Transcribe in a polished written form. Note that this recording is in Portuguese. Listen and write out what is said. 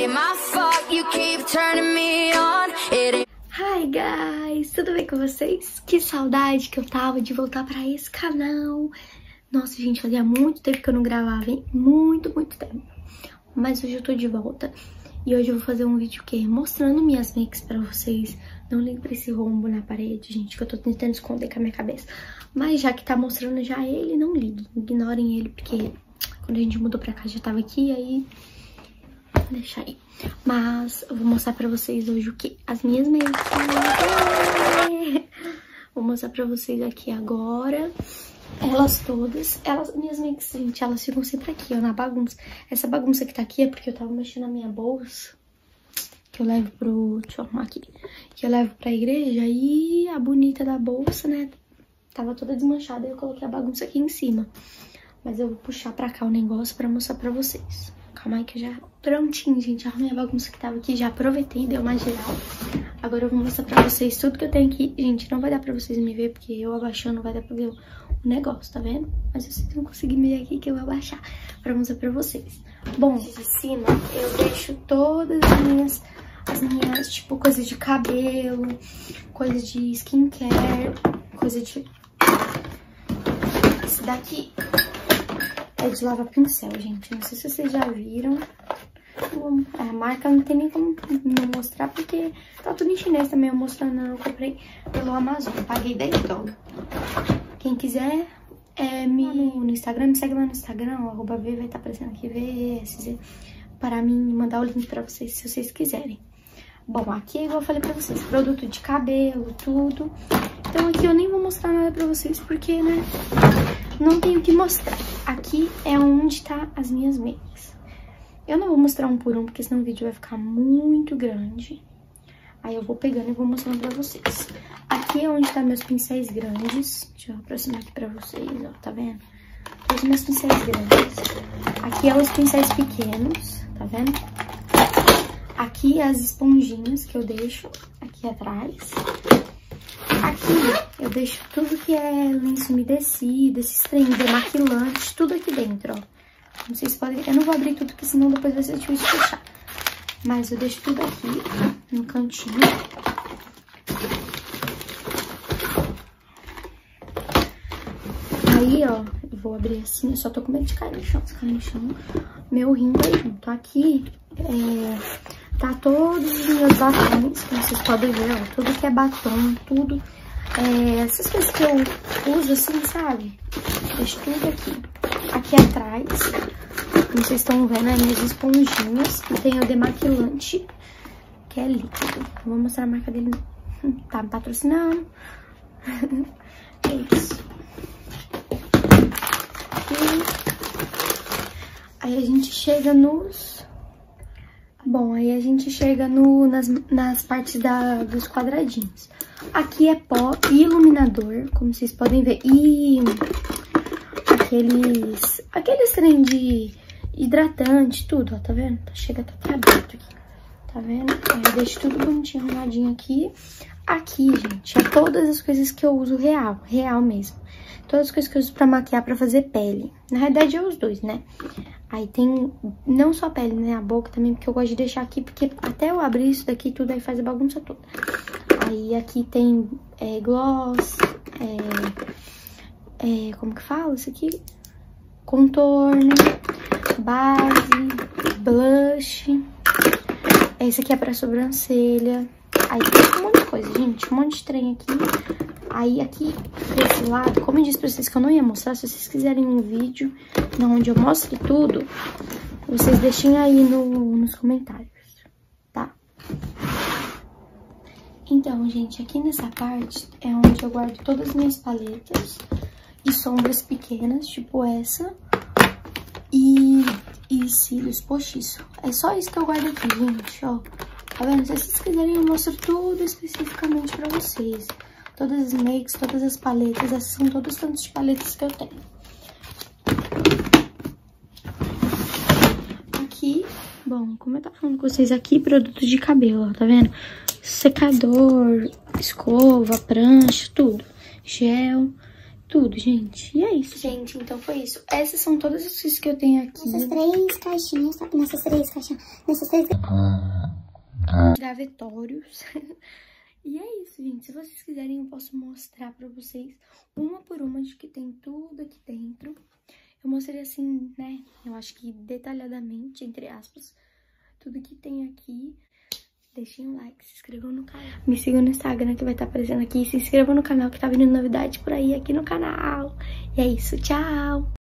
Hi guys, tudo bem com vocês? Que saudade que eu tava de voltar pra esse canal. Nossa, gente, fazia muito tempo que eu não gravava, hein? Muito tempo. Mas hoje eu tô de volta. E hoje eu vou fazer um vídeo que mostrando minhas makes pra vocês. Não ligue pra esse rombo na parede, gente, que eu tô tentando esconder com a minha cabeça. Mas já que tá mostrando já ele, não ligue. Ignorem ele, porque quando a gente mudou pra cá já tava aqui, aí... deixa aí. Mas eu vou mostrar pra vocês hoje o que? As minhas makes. Vou mostrar pra vocês aqui agora. Elas todas, minhas makes, gente, elas ficam sempre aqui, ó, na bagunça. Essa bagunça que tá aqui é porque eu tava mexendo na minha bolsa, que eu levo pro... deixa eu arrumar aqui. Que eu levo pra igreja e a bonita da bolsa, né, tava toda desmanchada e eu coloquei a bagunça aqui em cima. Mas eu vou puxar pra cá o negócio pra mostrar pra vocês. Calma aí que eu já... prontinho, gente, arrumei a bagunça que tava aqui, já aproveitei e dei uma geral. Agora eu vou mostrar pra vocês tudo que eu tenho aqui. Gente, não vai dar pra vocês me ver, porque eu abaixando não vai dar pra ver o negócio, tá vendo? Mas vocês vão conseguir me ver aqui que eu vou abaixar pra mostrar pra vocês. Bom, de cima eu deixo todas as minhas, tipo, coisas de cabelo, coisas de skincare, coisa de... esse daqui é de lava-pincel, gente. Não sei se vocês já viram. A marca não tem nem como não mostrar, porque tá tudo em chinês também. Eu mostrando, eu comprei pelo Amazon. Paguei 10 dólares. Quem quiser, no Instagram, me segue lá no Instagram, @v, vai estar aparecendo aqui, VSZ, para mim mandar o link pra vocês, se vocês quiserem. Bom, aqui, igual eu falei pra vocês, produto de cabelo, tudo. Então aqui eu nem vou mostrar nada pra vocês, porque, né, não tenho o que mostrar. Aqui é onde tá as minhas makes. Eu não vou mostrar um por um, porque senão o vídeo vai ficar muito grande. Aí eu vou pegando e vou mostrando pra vocês. Aqui é onde tá meus pincéis grandes. Deixa eu aproximar aqui pra vocês, ó, tá vendo? Os meus pincéis grandes. Aqui é os pincéis pequenos, tá vendo? Aqui as esponjinhas que eu deixo aqui atrás. Aqui eu deixo tudo que é lenço umedecido, esses trem, demaquilante, tudo aqui dentro, ó. Como vocês podem... eu não vou abrir tudo, porque senão depois vai ser difícil de fechar. Mas eu deixo tudo aqui, no cantinho. Aí, ó, eu vou abrir assim, eu só tô com medo de cair no chão. Se cair no chão, meu rim vai junto. Aqui, tá todos os meus batons, como vocês podem ver, ó. Tudo que é batom, tudo. Essas coisas que eu uso assim, sabe? Deixo tudo aqui. Aqui atrás, como vocês estão vendo, as minhas esponjinhas. E tem o demaquilante, que é líquido. Eu vou mostrar a marca dele. Tá me patrocinando. É isso. Aí a gente chega nos... bom, aí a gente chega nas partes dos quadradinhos. Aqui é pó e iluminador, como vocês podem ver. E aqueles trem de hidratante, tudo, ó, tá vendo? Chega até aberto aqui, tá vendo? Aí eu deixo tudo bonitinho, arrumadinho aqui. Aqui, gente, é todas as coisas que eu uso real mesmo. Todas as coisas que eu uso pra maquiar, pra fazer pele. Na realidade, é os dois, né? Aí tem, não só a pele, né? A boca também, porque eu gosto de deixar aqui, porque até eu abrir isso daqui, tudo aí faz a bagunça toda. Aí aqui tem gloss, como que fala isso aqui? Contorno, base, blush. Esse aqui é pra sobrancelha. Aí tem um monte de coisa, gente, um monte de trem aqui. Aí aqui, desse lado, como eu disse pra vocês que eu não ia mostrar, se vocês quiserem um vídeo onde eu mostre tudo, vocês deixem aí nos comentários, tá? Então, gente, aqui nessa parte é onde eu guardo todas as minhas paletas e sombras pequenas, tipo essa, e cílios postiço. É só isso que eu guardo aqui, gente, ó. Tá vendo? Se vocês quiserem, eu mostro tudo especificamente pra vocês. Todas as makes, todas as paletas, essas são todos os tantos de paletas que eu tenho. Aqui, bom, como eu tava falando com vocês aqui, produtos de cabelo, ó, tá vendo? Secador, escova, prancha, tudo. Gel. tudo, gente. E é isso, gente. Então foi isso. Essas são todas as coisas que eu tenho aqui. Essas 3 caixinhas, sabe? Nessas 3 caixinhas. Nessas 3 gavetórios. E é isso, gente. Se vocês quiserem, eu posso mostrar pra vocês uma por uma de que tem tudo aqui dentro. Eu mostrei assim, né? Eu acho que detalhadamente, entre aspas, tudo que tem aqui. Deixem um like, se inscrevam no canal. Me sigam no Instagram que vai estar aparecendo aqui. Se inscrevam no canal que tá vindo novidade por aí aqui no canal. E é isso, tchau!